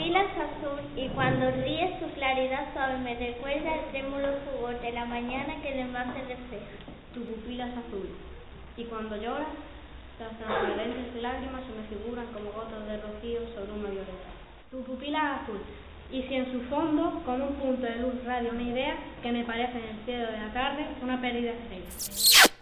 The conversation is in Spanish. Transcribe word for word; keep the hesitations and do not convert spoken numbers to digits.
pupila es azul y cuando ríes su claridad suave me recuerda el trémulo fulgor de la mañana que el envase refleja. Tu pupila es azul y cuando lloras las transparentes lágrimas se me figuran como gotas de rocío sobre una violeta. Tu pupila es azul y si en su fondo como un punto de luz radia una idea que me parece en el cielo de la tarde una perdida estrella.